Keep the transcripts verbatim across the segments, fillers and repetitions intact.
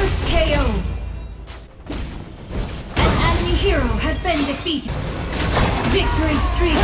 First K O. An enemy hero has been defeated. Victory streak.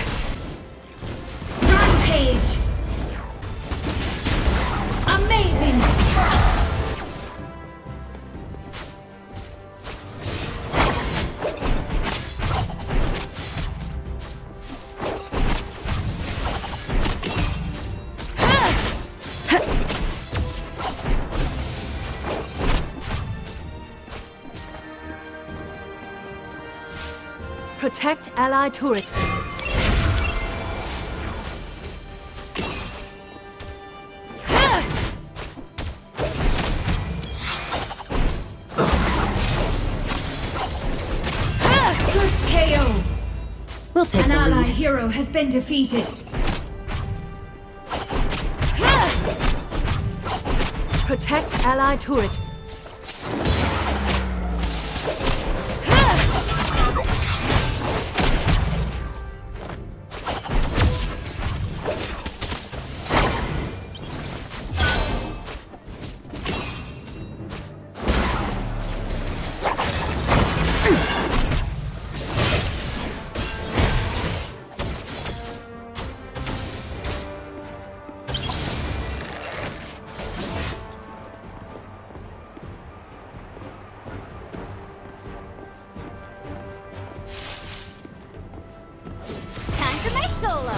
Rampage. Amazing. Protect allied turret. First K O. We'll take An the ally lead. hero has been defeated. Protect allied turret. For my solo.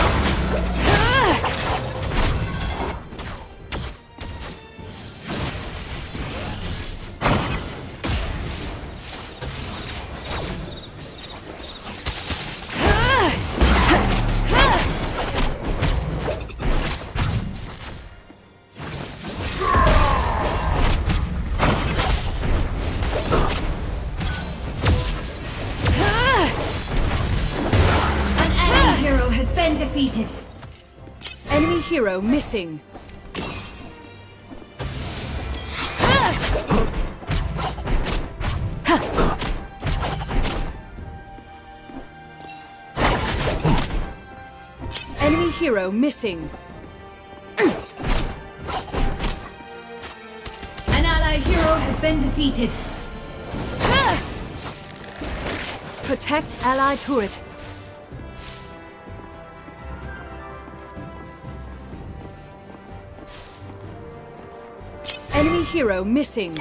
Defeated. Enemy hero missing. Enemy hero missing. An ally hero has been defeated. Protect allied turret. Enemy hero missing.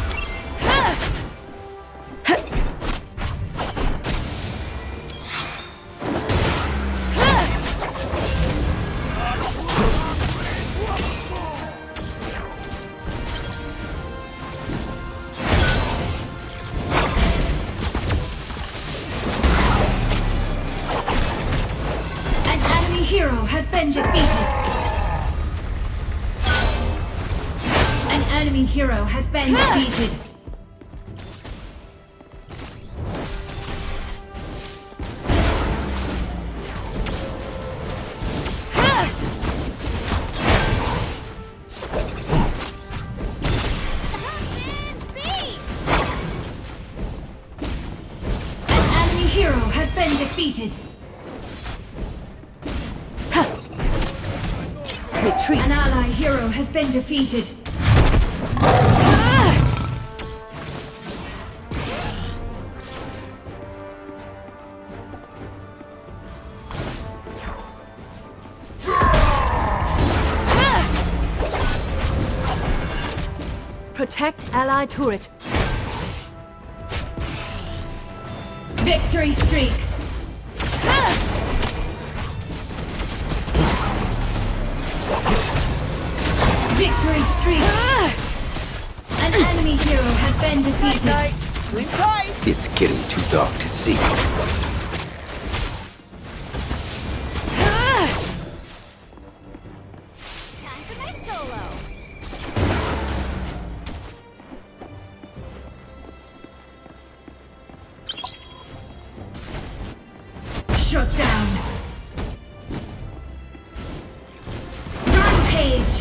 An enemy hero has been defeated. Enemy hero has been defeated. An enemy hero has been defeated. Retreat. An ally hero has been defeated. Protect allied turret. Victory streak. Victory streak. An enemy hero has been defeated. Sleep tight. It's getting too dark to see. Time for my solo. Shut down. Rampage.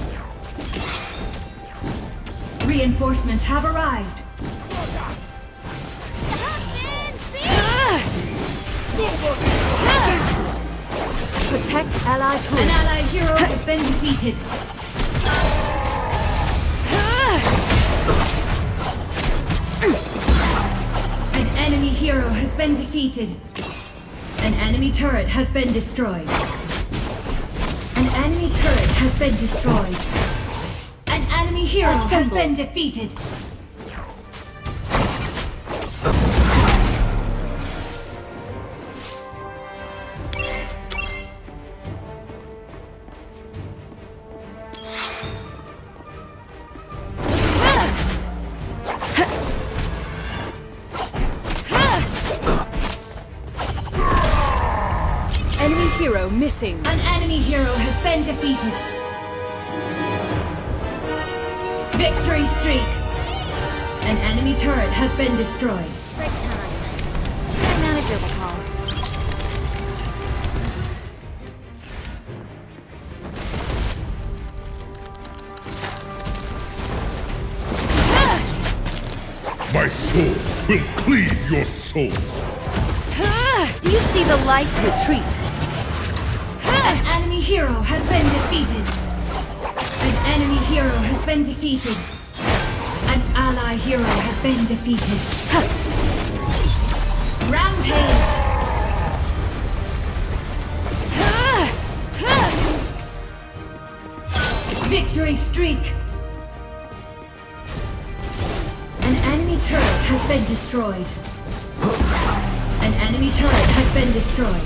Reinforcements have arrived. Protect allied turret. An allied hero has been defeated. been defeated. An enemy turret has been destroyed. An enemy turret has been destroyed. An enemy hero has been defeated. Enemy hero missing. An enemy hero has been defeated. Victory streak. An enemy turret has been destroyed. Break time. My manager will call. My soul will cleave your soul. Do you see the light? Retreat. An enemy hero has been defeated. An enemy hero has been defeated. An ally hero has been defeated. Rampage! Victory streak! An enemy turret has been destroyed. An enemy turret has been destroyed.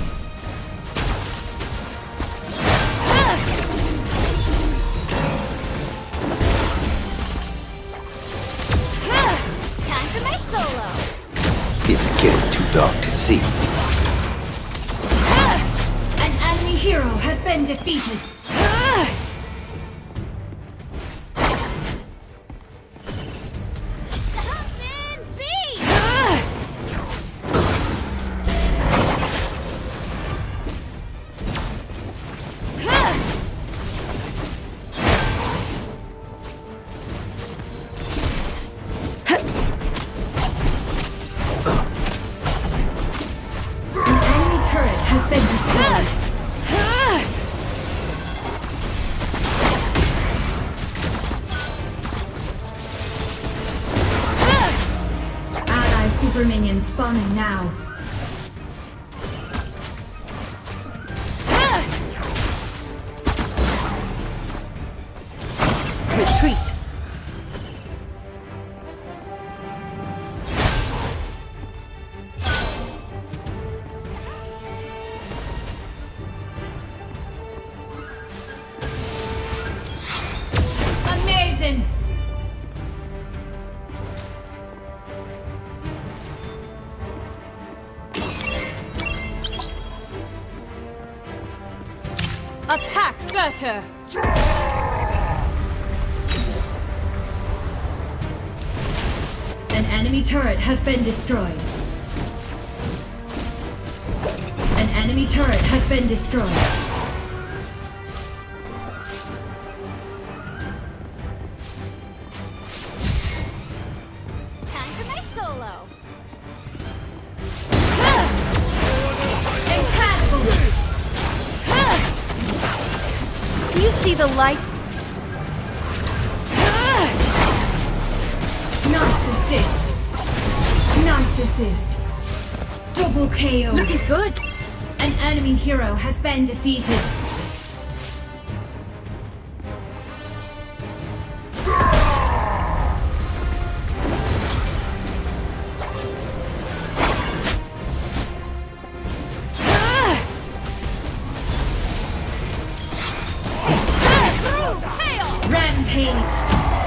Time for my solo. It's getting too dark to see. An enemy hero has been defeated. Something big. An enemy turret has been destroyed. Ally super minions spawning now. Retreat. Amazing! Attack Surtur. An enemy turret has been destroyed. An enemy turret has been destroyed. Time for my solo. Incredible! Do you see the light? Nice assist. Nice assist. Double K O. Looking good. An enemy hero has been defeated. Rampage!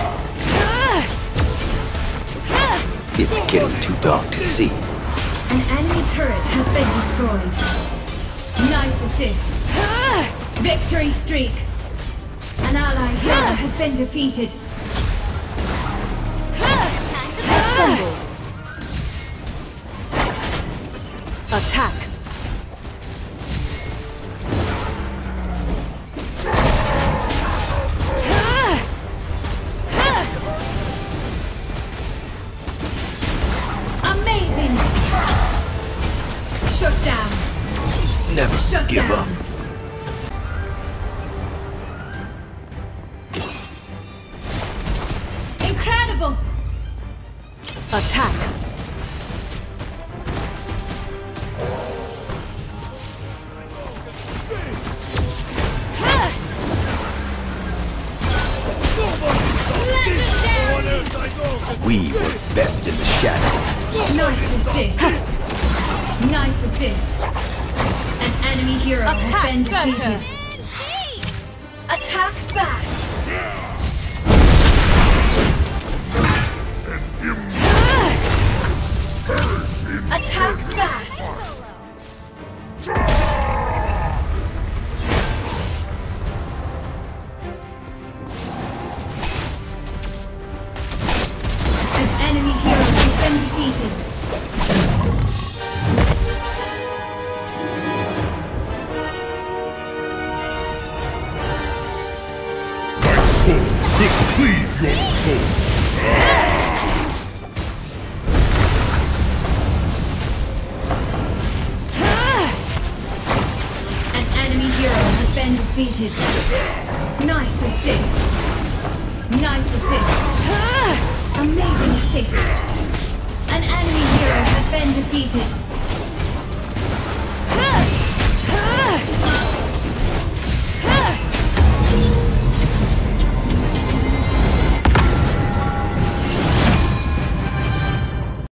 It's getting too dark to see. An enemy turret has been destroyed. Nice assist. Victory streak. An ally hero has been defeated. Time for my Assemble. Attack. Amazing! Shut down. Never Shut give down. up. Incredible! Attack. We were best in the shadows. Nice assist. Nice assist. An enemy hero has been defeated. Attack fast. Attack fast. An enemy hero has been defeated. My soul will cleave your soul. An enemy hero has been defeated. Nice assist. Nice assist. Amazing assist. An enemy hero has been defeated.